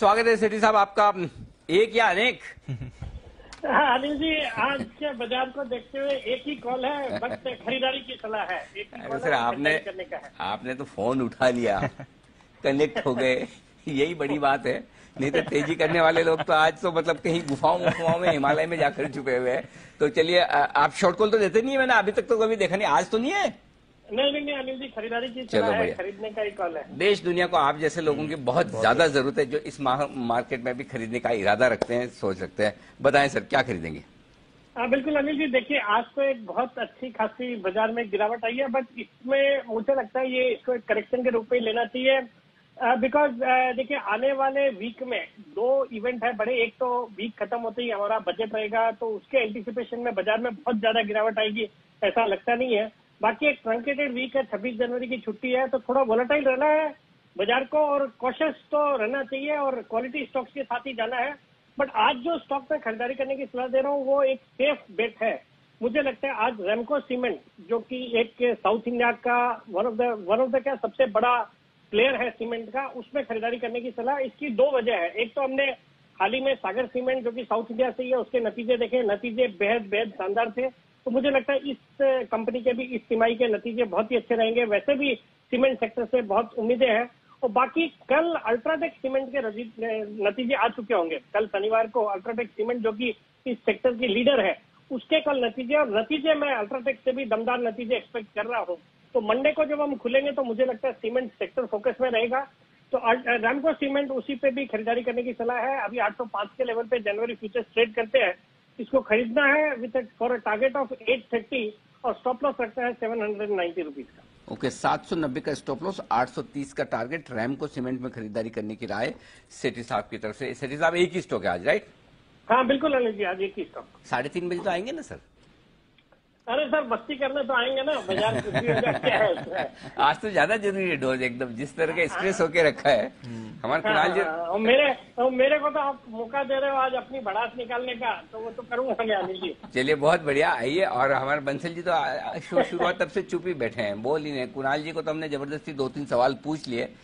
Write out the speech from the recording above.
स्वागत है सेठी साहब आपका। एक या अनेक? अनिल जी, आज के बाजार को देखते हुए एक ही कॉल है, बस खरीदारी की सलाह है। एक ही कॉल सर आपने तो फोन उठा लिया, कनेक्ट हो गए, यही बड़ी बात है। नहीं तो तेजी करने वाले लोग तो आज तो मतलब कहीं गुफाओं में हिमालय में जाकर छुपे हुए हैं। तो चलिए, आप शॉर्ट कॉल तो देते नहीं है, मैंने अभी तक तो कभी देखा नहीं। आज तो नहीं है? नहीं अनिल जी, खरीदारी की सलाह है, खरीदने का ही कॉल है। देश दुनिया को आप जैसे लोगों की बहुत ज्यादा जरूरत है, जो इस मार्केट में भी खरीदने का इरादा रखते हैं, सोच रखते हैं। बताएं सर, क्या खरीदेंगे? बिल्कुल अनिल जी, देखिए आज तो एक बहुत अच्छी खासी बाजार में गिरावट आई है, बट इसमें मुझे लगता है ये इसको एक करेक्शन के रूप में लेना चाहिए। बिकॉज देखिए, आने वाले वीक में दो इवेंट है बड़े। एक तो वीक खत्म होते ही हमारा बजट रहेगा, तो उसके एंटिसिपेशन में बाजार में बहुत ज्यादा गिरावट आएगी ऐसा लगता नहीं है। बाकी एक ट्रंकेटेड वीक है, 26 जनवरी की छुट्टी है, तो थोड़ा वोलेटाइल रहना है बाजार को, और कॉशियस तो रहना चाहिए, और क्वालिटी स्टॉक्स के साथ ही जाना है। बट आज जो स्टॉक में खरीदारी करने की सलाह दे रहा हूँ वो एक सेफ बेट है। मुझे लगता है आज रेमको सीमेंट, जो कि एक साउथ इंडिया का वन ऑफ द क्या सबसे बड़ा प्लेयर है सीमेंट का, उसमें खरीदारी करने की सलाह। इसकी दो वजह है। एक तो हमने हाल ही में सागर सीमेंट, जो कि साउथ इंडिया से ही है, उसके नतीजे देखे, नतीजे बेहद शानदार थे। तो मुझे लगता है इस कंपनी के भी इस तिमाही के नतीजे बहुत ही अच्छे रहेंगे। वैसे भी सीमेंट सेक्टर से बहुत उम्मीदें हैं। और बाकी कल अल्ट्राटेक सीमेंट के नतीजे आ चुके होंगे। कल शनिवार को अल्ट्राटेक सीमेंट, जो कि इस सेक्टर की लीडर है, उसके कल नतीजे, और नतीजे मैं अल्ट्राटेक से भी दमदार नतीजे एक्सपेक्ट कर रहा हूँ। तो मंडे को जब हम खुलेंगे तो मुझे लगता है सीमेंट सेक्टर फोकस में रहेगा। तो रैमको सीमेंट, उसी पे भी खरीदारी करने की सलाह है। अभी 805 के लेवल पे जनवरी फ्यूचर्स ट्रेड करते हैं। इसको खरीदना है with for a target of 830, और स्टॉप लॉस रखना है 790 रुपीज का। ओके, 790 का स्टॉप लॉस, 830 का टारगेट। रैमको सीमेंट में खरीदारी करने की राय सेठी साहब की तरफ से। सेठी साहब, एक ही स्टॉक है आज, राइट? हाँ बिल्कुल अनिल जी, आज एक ही स्टॉक। 3:30 बजे तो आएंगे ना सर? अरे सर, मस्ती करने तो आएंगे ना, बाजार कुछ भी हो जाए, क्या है उसमें। आज तो ज्यादा जरूरी है डोज, एकदम जिस तरह का स्ट्रेस होके रखा है हमारे कुणाल जी। मेरे को तो आप मौका दे रहे हो आज अपनी भड़ास निकालने का, तो वो तो करूंगा मैं अनिल जी। चलिए, बहुत बढ़िया। आइए। और हमारे बंसल जी तो शुरुआत तब से चुप ही बैठे हैं, बोल ही नहीं। कुणाल जी को तो हमने जबरदस्ती 2-3 सवाल पूछ लिए